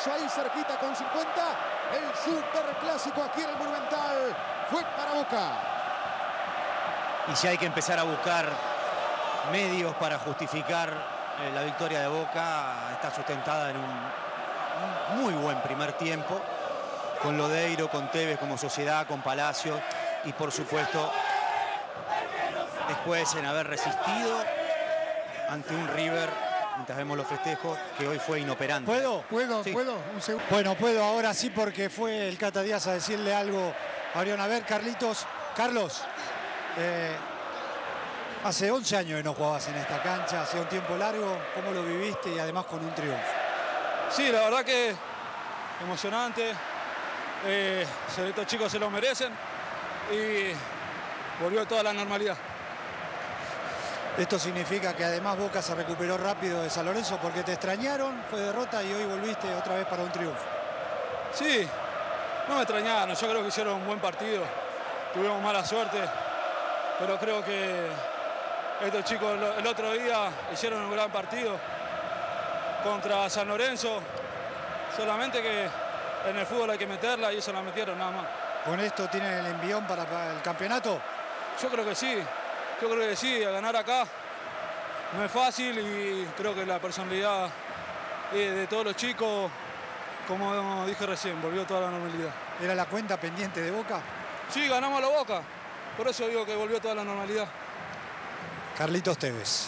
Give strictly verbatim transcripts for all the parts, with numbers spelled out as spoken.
puso ahí cerquita con cincuenta. El superclásico aquí en el Monumental fue para Boca. Y si hay que empezar a buscar medios para justificar eh, la victoria de Boca, está sustentada en un, un muy buen primer tiempo, con Lodeiro, con Tevez como sociedad, con Palacios y por supuesto después en haber resistido ante un River, mientras vemos los festejos, que hoy fue inoperante. ¿Puedo? ¿Puedo? Sí. ¿Puedo? Un segundo. Bueno, puedo ahora sí, porque fue el Cata Díaz a decirle algo a Orión. A ver, Carlitos. Carlos, eh, hace once años que no jugabas en esta cancha, hace un tiempo largo. ¿Cómo lo viviste y además con un triunfo? Sí, la verdad que emocionante. Eh, estos chicos se lo merecen y volvió toda la normalidad. Esto significa que además Boca se recuperó rápido de San Lorenzo porque te extrañaron, fue derrota y hoy volviste otra vez para un triunfo. Sí, no me extrañaron, yo creo que hicieron un buen partido, tuvimos mala suerte, pero creo que estos chicos el otro día hicieron un gran partido contra San Lorenzo, solamente que en el fútbol hay que meterla y eso la metieron nada más. ¿Con esto tienen el envión para, para el campeonato? Yo creo que sí, yo creo que sí, a ganar acá no es fácil y creo que la personalidad de todos los chicos, como dije recién, volvió toda la normalidad. ¿Era la cuenta pendiente de Boca? Sí, ganamos a la Boca, por eso digo que volvió toda la normalidad. Carlitos Tevez.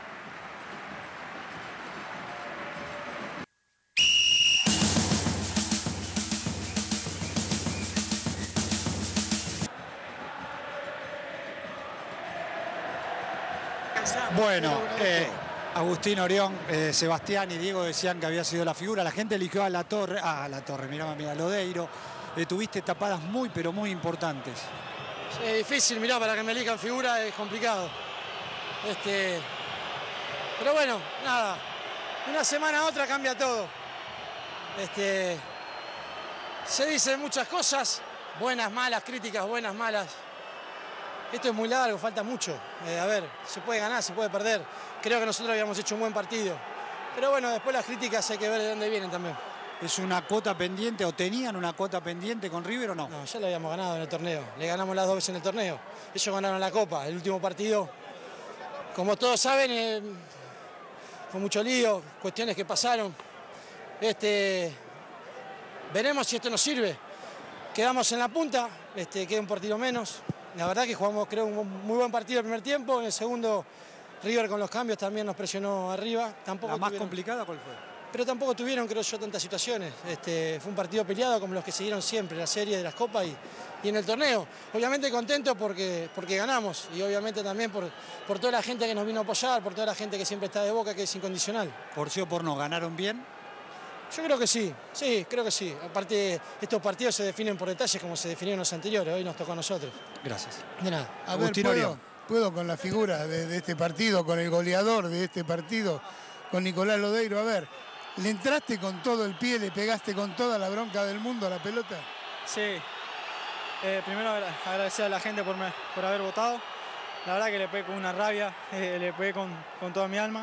Bueno, eh, Agustín Orión, eh, Sebastián y Diego decían que había sido la figura. La gente eligió a La Torre, ah, a La Torre, mirá, mira, Lodeiro. Eh, tuviste tapadas muy, pero muy importantes. Es difícil, mirá, para que me elijan figura es complicado. Este, pero bueno, nada. Una semana a otra cambia todo. Este, se dicen muchas cosas, buenas, malas, críticas, buenas, malas. Esto es muy largo, falta mucho. Eh, a ver, se puede ganar, se puede perder. Creo que nosotros habíamos hecho un buen partido. Pero bueno, después las críticas hay que ver de dónde vienen también. ¿Es una cuota pendiente o tenían una cuota pendiente con River o no? No, ya le habíamos ganado en el torneo. Le ganamos las dos veces en el torneo. Ellos ganaron la Copa. El último partido, como todos saben, eh, fue mucho lío, cuestiones que pasaron. Este, veremos si esto nos sirve. Quedamos en la punta, este, queda un partido menos. La verdad que jugamos, creo, un muy buen partido el primer tiempo. En el segundo, River con los cambios también nos presionó arriba. Tampoco ¿La más tuvieron, complicada cuál fue? pero tampoco tuvieron, creo yo, tantas situaciones. Este, fue un partido peleado como los que siguieron siempre, la serie de las copas y, y en el torneo. Obviamente contento porque, porque ganamos y obviamente también por, por toda la gente que nos vino a apoyar, por toda la gente que siempre está de Boca, que es incondicional. Por sí o por no, ¿ganaron bien? Yo creo que sí, sí, creo que sí. Aparte, estos partidos se definen por detalles como se definieron los anteriores. Hoy nos tocó a nosotros. Gracias. De nada. A ver, Agustín ¿puedo, Orión. puedo con la figura de, de este partido, con el goleador de este partido, con Nicolás Lodeiro? A ver, ¿le entraste con todo el pie, le pegaste con toda la bronca del mundo a la pelota? Sí. Eh, primero agradecer a la gente por, me, por haber votado. La verdad que le pegué con una rabia, eh, le pegué con, con toda mi alma.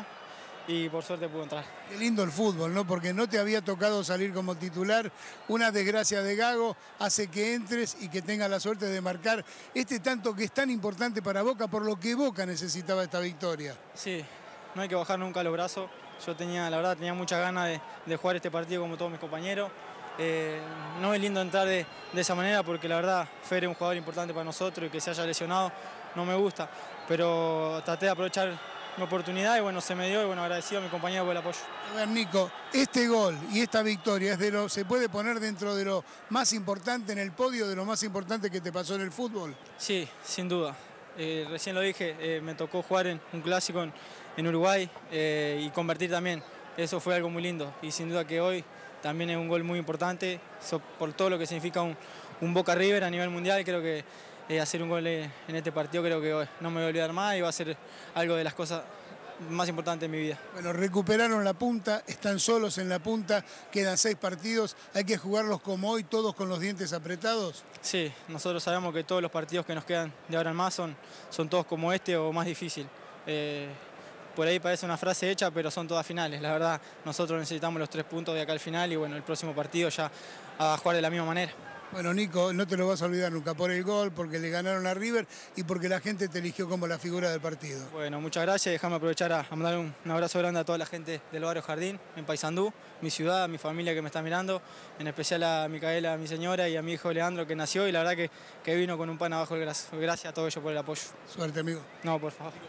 Y por suerte pudo entrar. Qué lindo el fútbol, ¿no? Porque no te había tocado salir como titular. Una desgracia de Gago hace que entres y que tengas la suerte de marcar este tanto que es tan importante para Boca, por lo que Boca necesitaba esta victoria. Sí, no hay que bajar nunca los brazos. Yo tenía, la verdad, tenía muchas ganas de, de jugar este partido como todos mis compañeros. Eh, no es lindo entrar de, de esa manera porque la verdad Fer es un jugador importante para nosotros y que se haya lesionado no me gusta. Pero traté de aprovechar mi oportunidad y bueno, se me dio y bueno, agradecido a mi compañero por el apoyo. A ver, Nico, este gol y esta victoria es de lo, se puede poner dentro de lo más importante en el podio, de lo más importante que te pasó en el fútbol. Sí, sin duda. Eh, recién lo dije, eh, me tocó jugar en un clásico en, en Uruguay eh, y convertir también. Eso fue algo muy lindo y sin duda que hoy también es un gol muy importante so, por todo lo que significa un, un Boca River a nivel mundial. Creo que Eh, hacer un gol en este partido creo que no me voy a olvidar más y va a ser algo de las cosas más importantes de mi vida. Bueno, recuperaron la punta, están solos en la punta, quedan seis partidos, hay que jugarlos como hoy, todos con los dientes apretados. Sí, nosotros sabemos que todos los partidos que nos quedan de ahora en más son, son todos como este o más difícil. Eh, por ahí parece una frase hecha, pero son todas finales. La verdad, nosotros necesitamos los tres puntos de acá al final y bueno, el próximo partido ya a jugar de la misma manera. Bueno, Nico, no te lo vas a olvidar nunca por el gol, porque le ganaron a River y porque la gente te eligió como la figura del partido. Bueno, muchas gracias. Déjame aprovechar a, a mandar un, un abrazo grande a toda la gente del barrio Jardín, en Paysandú, mi ciudad, a mi familia que me está mirando, en especial a Micaela, a mi señora y a mi hijo Leandro que nació y la verdad que, que vino con un pan abajo el brazo. Gracias a todos ellos por el apoyo. Suerte, amigo. No, por favor.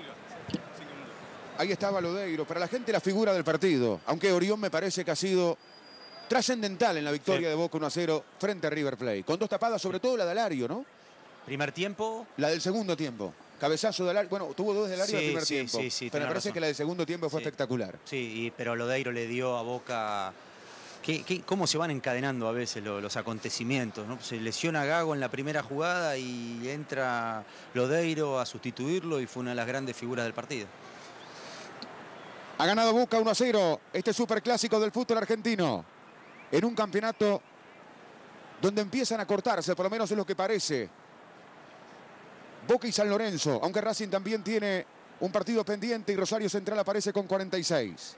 Ahí estaba Lodeiro, para la gente la figura del partido, aunque Orión me parece que ha sido trascendental en la victoria sí. de Boca uno a cero frente a River Plate. Con dos tapadas, sobre todo la de Alario, ¿no? Primer tiempo. La del segundo tiempo. Cabezazo de Alario. Bueno, tuvo dos de Alario sí, el primer sí, tiempo. Sí, sí, pero me parece razón. que la del segundo tiempo fue sí. espectacular. Sí, y, pero Lodeiro le dio a Boca... ¿Qué, qué, ¿Cómo se van encadenando a veces los, los acontecimientos, ¿no? Se lesiona Gago en la primera jugada y entra Lodeiro a sustituirlo y fue una de las grandes figuras del partido. Ha ganado Boca uno a cero este superclásico del fútbol argentino. En un campeonato donde empiezan a cortarse, por lo menos es lo que parece, Boca y San Lorenzo, aunque Racing también tiene un partido pendiente y Rosario Central aparece con cuarenta y seis.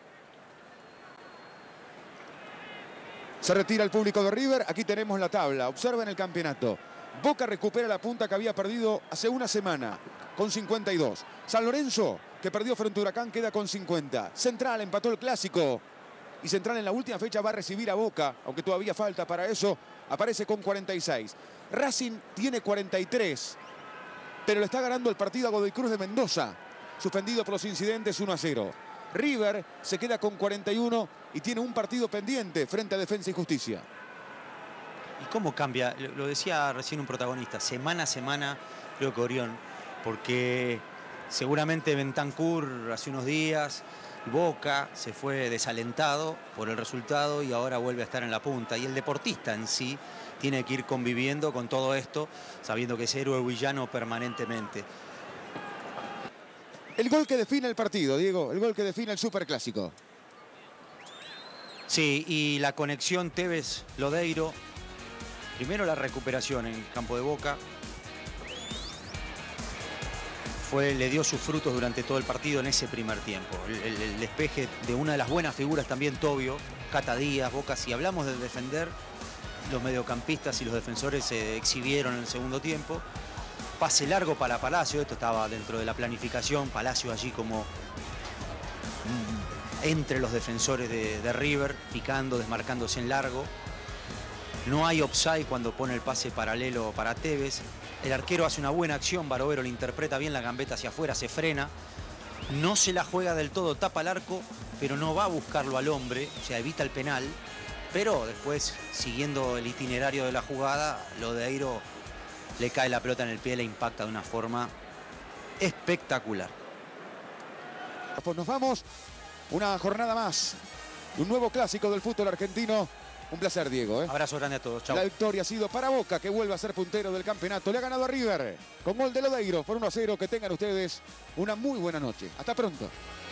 Se retira el público de River, aquí tenemos la tabla, observen el campeonato. Boca recupera la punta que había perdido hace una semana, con cincuenta y dos. San Lorenzo, que perdió frente a Huracán, queda con cincuenta. Central empató el clásico. Y Central en la última fecha va a recibir a Boca, aunque todavía falta para eso, aparece con cuarenta y seis. Racing tiene cuarenta y tres, pero le está ganando el partido a Godoy Cruz de Mendoza, suspendido por los incidentes uno a cero. River se queda con cuarenta y uno y tiene un partido pendiente frente a Defensa y Justicia. ¿Y cómo cambia? Lo decía recién un protagonista, semana a semana, creo que Orión, porque seguramente Bentancur hace unos días... Boca se fue desalentado por el resultado y ahora vuelve a estar en la punta. Y el deportista en sí tiene que ir conviviendo con todo esto, sabiendo que es héroe o villano permanentemente. El gol que define el partido, Diego, el gol que define el superclásico. Sí, y la conexión Tevez-Lodeiro. Primero la recuperación en campo de Boca. Fue, le dio sus frutos durante todo el partido en ese primer tiempo. El, el, el despeje de una de las buenas figuras también, Tobio, Cata Díaz, Boca. Si hablamos de defender, los mediocampistas y los defensores se exhibieron en el segundo tiempo. Pase largo para Palacio, esto estaba dentro de la planificación. Palacio allí como mm, entre los defensores de, de River, picando, desmarcándose en largo. No hay offside cuando pone el pase paralelo para Tevez. El arquero hace una buena acción, Barovero le interpreta bien la gambeta hacia afuera, se frena. No se la juega del todo, tapa el arco, pero no va a buscarlo al hombre, o sea, evita el penal. Pero después, siguiendo el itinerario de la jugada, Lodeiro le cae la pelota en el pie, le impacta de una forma espectacular. Pues nos vamos, una jornada más, un nuevo clásico del fútbol argentino. Un placer, Diego. ¿eh? Abrazo grande a todos. Chau. La victoria ha sido para Boca, que vuelve a ser puntero del campeonato. Le ha ganado a River con gol de Lodeiro por uno a cero. Que tengan ustedes una muy buena noche. Hasta pronto.